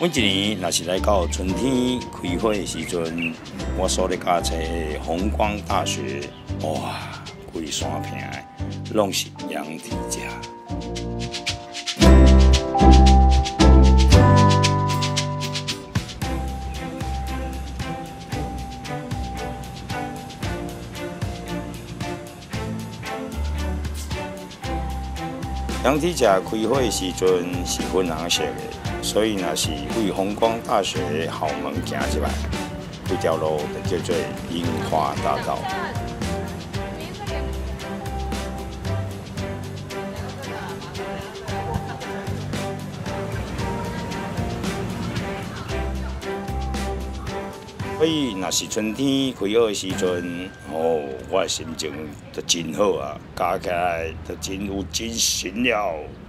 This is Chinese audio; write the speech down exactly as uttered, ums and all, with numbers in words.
阮一年若是来到春天开花的时阵，我所咧加找的弘光大学，哇，规山坪的拢是羊蹄甲。 羊蹄甲开花的时阵是粉红色的，所以若是为弘光大学后门行入来，这条路就叫做樱花大道。所以若是春天开学的时阵，哦，我的心情就真好啊，加起来就真有精神了。